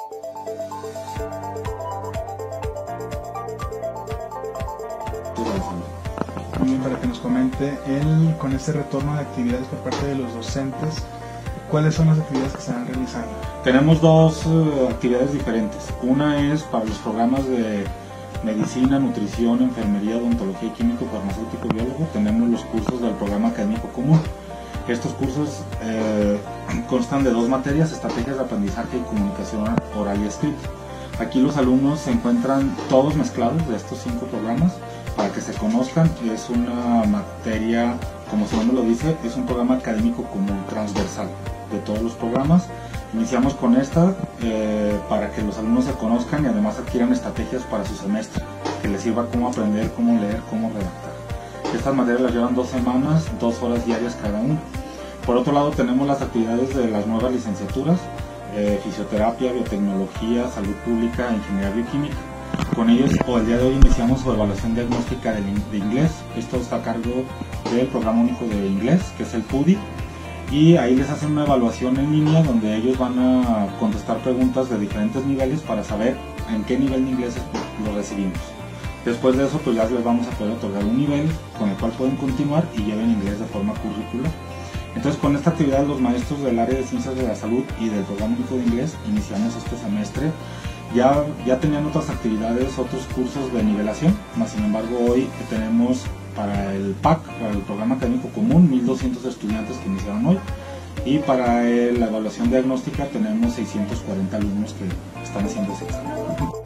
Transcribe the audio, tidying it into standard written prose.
Muy bien, para que nos comente con este retorno de actividades por parte de los docentes, ¿cuáles son las actividades que se están realizando? Tenemos dos actividades diferentes. Una es para los programas de medicina, nutrición, enfermería, odontología y químico, farmacéutico, biólogo. Tenemos los cursos del programa académico común. Estos cursos constan de dos materias: estrategias de aprendizaje y comunicación oral y escrita. Aquí los alumnos se encuentran todos mezclados de estos 5 programas para que se conozcan. Es una materia, como su nombre lo dice, es un programa académico común transversal de todos los programas. Iniciamos con esta para que los alumnos se conozcan y además adquieran estrategias para su semestre, que les sirva cómo aprender, cómo leer, cómo redactar. Estas materias las llevan 2 semanas, 2 horas diarias cada una. Por otro lado, tenemos las actividades de las nuevas licenciaturas: fisioterapia, biotecnología, salud pública, ingeniería bioquímica. Con ellos, el día de hoy iniciamos su evaluación diagnóstica de inglés. Esto está a cargo del Programa Único de Inglés, que es el PUDI, y ahí les hacen una evaluación en línea donde ellos van a contestar preguntas de diferentes niveles para saber en qué nivel de inglés lo recibimos. Después de eso, pues ya les vamos a poder otorgar un nivel con el cual pueden continuar y lleven inglés de forma curricular. Entonces, con esta actividad, los maestros del área de ciencias de la salud y del Programa Único de Inglés iniciamos este semestre. Ya tenían otras actividades, otros cursos de nivelación, mas sin embargo hoy tenemos para el PAC, para el Programa Académico Común, 1.200 estudiantes que iniciaron hoy, y para la evaluación diagnóstica tenemos 640 alumnos que están haciendo ese examen.